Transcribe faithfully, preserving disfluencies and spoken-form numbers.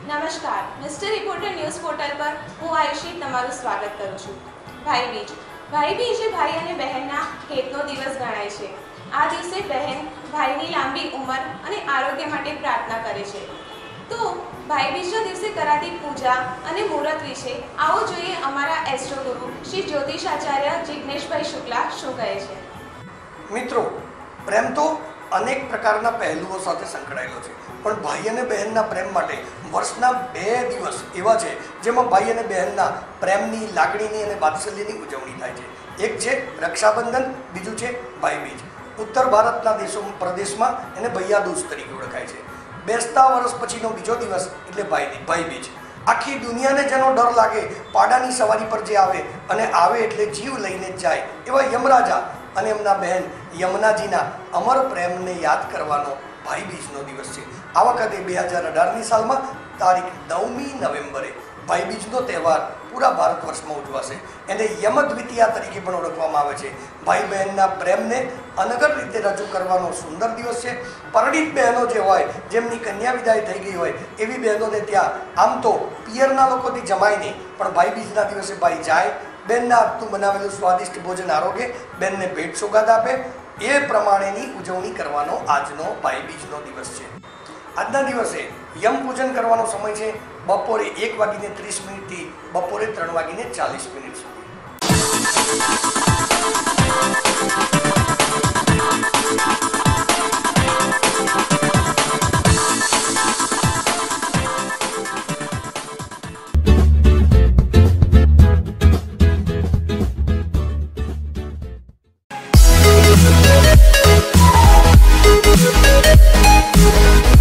નમસ્કાર, mister reporter news portal પર હું આયુષી તમારું સ્વાગત કરું છું। ભાઈ બીજ ભાઈ બીજ એ ભાઈ અને બહેનના હેતનો દિવસ ગણાય છે। આ દિવસે બહેન ભાઈની લાંબી ઉંમર અને આરોગ્ય માટે પ્રાર્થના કરે છે। તો ભાઈ બીજના દિવસે કરાતી પૂજા અને મુહૂર્ત વિશે આવો જોઈએ અમારા એસ્ટ્રો ગુરુ શ્રી જ્યોતિષાચાર્ય જિગ્નેશભાઈ શુક્લા શું કહે છે। મિત્રો, પ્રેમ તો અનેક પ્રકારના પહેલુઓ સાથે સંકળાયેલો છે, પણ ભાઈ અને બહેનના પ્રેમ માટે વર્ષના બે દિવસ એવા છે જેમાં ભાઈ અને બહેનના પ્રેમની, લાગણીની અને વાત્સલ્યની ઉજવણી થાય છે। એક છે રક્ષાબંધન, બીજું છે ભાઈ બીજ। ઉત્તર ભારતના દેશો પ્રદેશમાં એને ભૈયા દૂજ તરીકે ઓળખાય છે। બેસતા વર્ષ પછીનો બીજો દિવસ એટલે ભાઈ ભાઈ બીજ। આખી દુનિયાને જેનો ડર લાગે, પાડાની સવારી પર જે આવે અને આવે એટલે જીવ લઈને જ જાય એવા યમરાજા અને એમના બહેન યમુનાજીના અમર પ્રેમને યાદ કરવાનો ભાઈ બીજનો દિવસ છે। આ વખતે બે હજાર અઢારની સાલમાં તારીખ નવમી નવેમ્બરે ભાઈ બીજનો તહેવાર પૂરા ભારત વર્ષમાં ઉજવાશે। એને યમદ્વિતીયા તરીકે પણ ઓળખવામાં આવે છે। ભાઈ બહેનના પ્રેમને અનગઢ રીતે રજૂ કરવાનો સુંદર દિવસ છે। પરણિત બહેનો જે હોય, જેમની કન્યા વિદાય થઈ ગઈ હોય, એવી બહેનોને ત્યાં આમ તો પિયરના લોકોથી જમાય નહીં, પણ ભાઈ બીજના દિવસે ભાઈ જાય, બેનના હાથનું બનાવેલું સ્વાદિષ્ટ ભોજન આરોગે, બેનને ભેટ સોગાદ આપે, એ પ્રમાણેની ઉજવણી કરવાનો આજનો ભાઈ બીજનો દિવસ છે। આજના દિવસે યમ પૂજન કરવાનો સમય છે બપોરે એક વાગીને ત્રીસ મિનિટથી બપોરે ત્રણ વાગીને ચાલીસ મિનિટ સુધી। We'll be right back.